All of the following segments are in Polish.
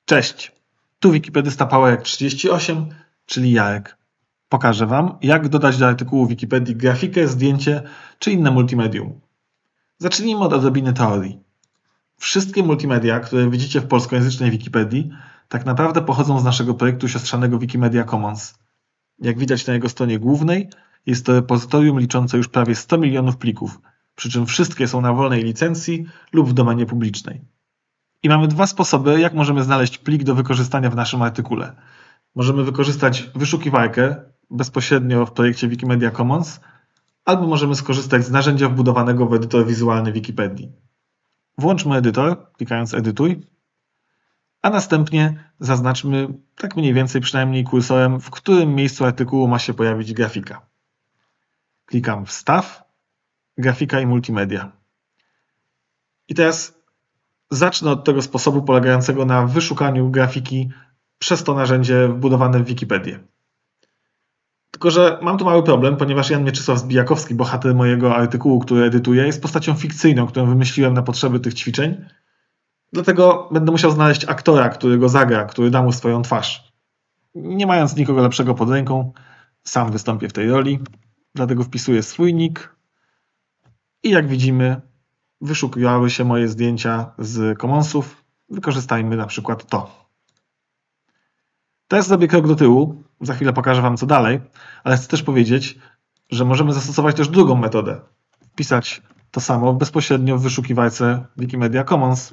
Cześć, tu Wikipedysta Powerek 38, czyli Jarek. Pokażę Wam, jak dodać do artykułu Wikipedii grafikę, zdjęcie czy inne multimedium. Zacznijmy od odrobiny teorii. Wszystkie multimedia, które widzicie w polskojęzycznej Wikipedii, tak naprawdę pochodzą z naszego projektu siostrzanego Wikimedia Commons. Jak widać na jego stronie głównej, jest to repozytorium liczące już prawie 100 milionów plików, przy czym wszystkie są na wolnej licencji lub w domenie publicznej. I mamy dwa sposoby, jak możemy znaleźć plik do wykorzystania w naszym artykule. Możemy wykorzystać wyszukiwarkę bezpośrednio w projekcie Wikimedia Commons, albo możemy skorzystać z narzędzia wbudowanego w edytor wizualny Wikipedii. Włączmy edytor, klikając edytuj, a następnie zaznaczmy tak mniej więcej przynajmniej kursorem, w którym miejscu artykułu ma się pojawić grafika. Klikam wstaw, grafika i multimedia. I teraz zacznę od tego sposobu polegającego na wyszukaniu grafiki przez to narzędzie wbudowane w Wikipedię. Tylko że mam tu mały problem, ponieważ Jan Mieczysław-Zbijakowski, bohater mojego artykułu, który edytuję, jest postacią fikcyjną, którą wymyśliłem na potrzeby tych ćwiczeń. Dlatego będę musiał znaleźć aktora, który go zagra, który da mu swoją twarz. Nie mając nikogo lepszego pod ręką, sam wystąpię w tej roli. Dlatego wpisuję swój nick i jak widzimy, wyszukiwały się moje zdjęcia z Commonsów. Wykorzystajmy na przykład to. Teraz zrobię krok do tyłu. Za chwilę pokażę Wam co dalej, ale chcę też powiedzieć, że możemy zastosować też drugą metodę. Wpisać to samo bezpośrednio w wyszukiwarce Wikimedia Commons.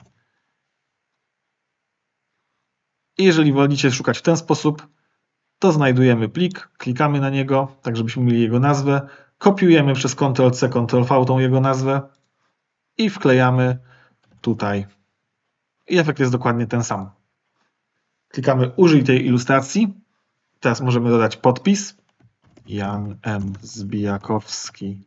I jeżeli wolicie szukać w ten sposób, to znajdujemy plik, klikamy na niego, tak żebyśmy mieli jego nazwę, kopiujemy przez Ctrl-C, Ctrl-V tą jego nazwę i wklejamy tutaj. I efekt jest dokładnie ten sam. Klikamy użyj tej ilustracji. Teraz możemy dodać podpis. Jan M. Zbijakowski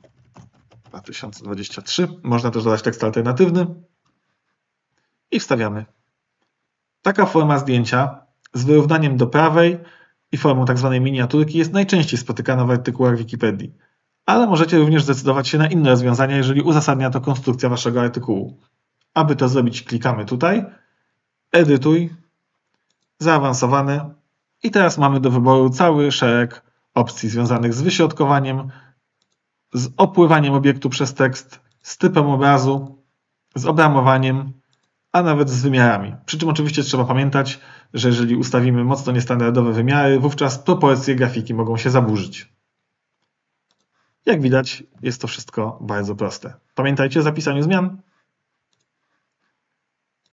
2023. Można też dodać tekst alternatywny. I wstawiamy. Taka forma zdjęcia z wyrównaniem do prawej i formą tzw. miniaturki jest najczęściej spotykana w artykułach Wikipedii. Ale możecie również zdecydować się na inne rozwiązania, jeżeli uzasadnia to konstrukcja Waszego artykułu. Aby to zrobić, klikamy tutaj, edytuj, zaawansowane i teraz mamy do wyboru cały szereg opcji związanych z wyśrodkowaniem, z opływaniem obiektu przez tekst, z typem obrazu, z obramowaniem, a nawet z wymiarami. Przy czym oczywiście trzeba pamiętać, że jeżeli ustawimy mocno niestandardowe wymiary, wówczas proporcje grafiki mogą się zaburzyć. Jak widać, jest to wszystko bardzo proste. Pamiętajcie o zapisaniu zmian.